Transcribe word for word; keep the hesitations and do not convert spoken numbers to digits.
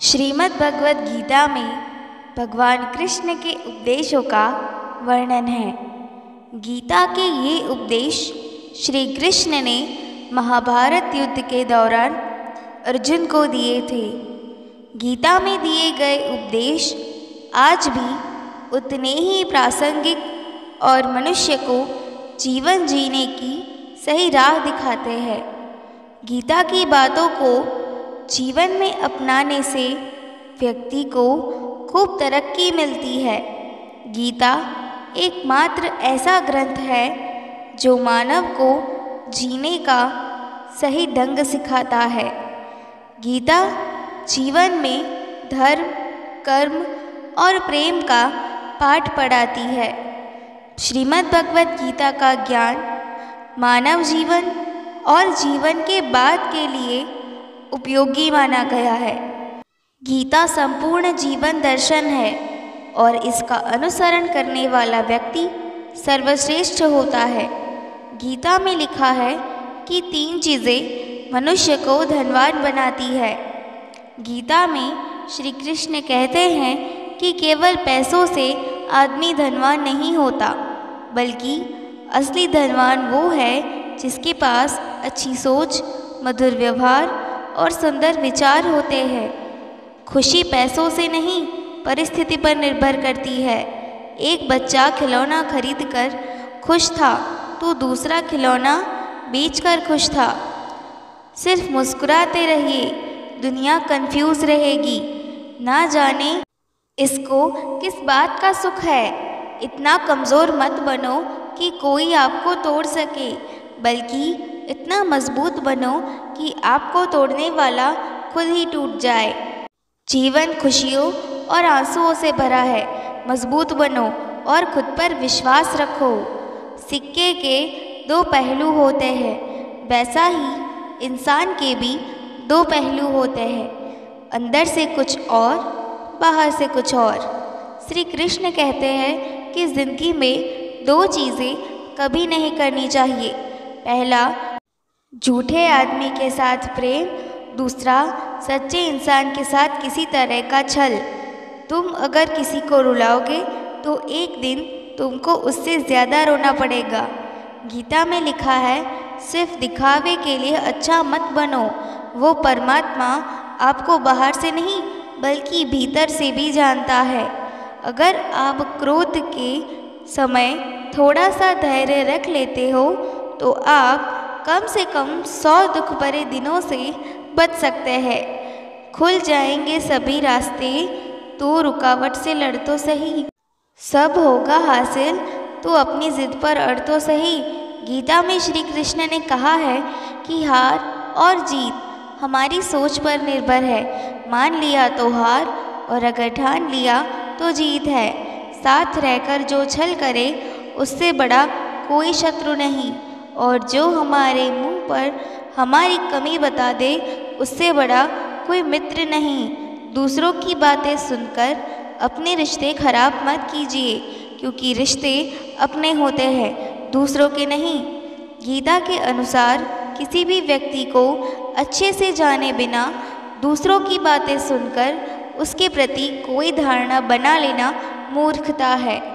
श्रीमद् भगवद गीता में भगवान कृष्ण के उपदेशों का वर्णन है। गीता के ये उपदेश श्री कृष्ण ने महाभारत युद्ध के दौरान अर्जुन को दिए थे। गीता में दिए गए उपदेश आज भी उतने ही प्रासंगिक और मनुष्य को जीवन जीने की सही राह दिखाते हैं। गीता की बातों को जीवन में अपनाने से व्यक्ति को खूब तरक्की मिलती है। गीता एकमात्र ऐसा ग्रंथ है जो मानव को जीने का सही ढंग सिखाता है। गीता जीवन में धर्म, कर्म और प्रेम का पाठ पढ़ाती है। श्रीमद् भगवद गीता का ज्ञान मानव जीवन और जीवन के बाद के लिए उपयोगी माना गया है। गीता संपूर्ण जीवन दर्शन है और इसका अनुसरण करने वाला व्यक्ति सर्वश्रेष्ठ होता है। गीता में लिखा है कि तीन चीज़ें मनुष्य को धनवान बनाती है। गीता में श्री कृष्ण कहते हैं कि केवल पैसों से आदमी धनवान नहीं होता, बल्कि असली धनवान वो है जिसके पास अच्छी सोच, मधुर व्यवहार और सुंदर विचार होते हैं। खुशी पैसों से नहीं, परिस्थिति पर निर्भर करती है। एक बच्चा खिलौना खरीदकर खुश था तो दूसरा खिलौना बेचकर खुश था। सिर्फ मुस्कुराते रहिए, दुनिया कंफ्यूज रहेगी। ना जाने इसको किस बात का सुख है। इतना कमज़ोर मत बनो कि कोई आपको तोड़ सके, बल्कि इतना मजबूत बनो कि आपको तोड़ने वाला खुद ही टूट जाए। जीवन खुशियों और आंसुओं से भरा है। मजबूत बनो और खुद पर विश्वास रखो। सिक्के के दो पहलू होते हैं, वैसा ही इंसान के भी दो पहलू होते हैं, अंदर से कुछ और बाहर से कुछ और। श्री कृष्ण कहते हैं कि ज़िंदगी में दो चीज़ें कभी नहीं करनी चाहिए। पहला, झूठे आदमी के साथ प्रेम, दूसरा सच्चे इंसान के साथ किसी तरह का छल। तुम अगर किसी को रुलाओगे तो एक दिन तुमको उससे ज़्यादा रोना पड़ेगा। गीता में लिखा है, सिर्फ दिखावे के लिए अच्छा मत बनो। वो परमात्मा आपको बाहर से नहीं बल्कि भीतर से भी जानता है। अगर आप क्रोध के समय थोड़ा सा धैर्य रख लेते हो तो आप कम से कम सौ दुख भरे दिनों से बच सकते हैं। खुल जाएंगे सभी रास्ते, तो रुकावट से लड़ तो सही। सब होगा हासिल, तो अपनी ज़िद पर अड़ तो सही। गीता में श्री कृष्ण ने कहा है कि हार और जीत हमारी सोच पर निर्भर है। मान लिया तो हार, और अगर ठान लिया तो जीत है। साथ रहकर जो छल करे उससे बड़ा कोई शत्रु नहीं, और जो हमारे मुंह पर हमारी कमी बता दे उससे बड़ा कोई मित्र नहीं। दूसरों की बातें सुनकर अपने रिश्ते खराब मत कीजिए, क्योंकि रिश्ते अपने होते हैं, दूसरों के नहीं। गीता के अनुसार किसी भी व्यक्ति को अच्छे से जाने बिना दूसरों की बातें सुनकर उसके प्रति कोई धारणा बना लेना मूर्खता है।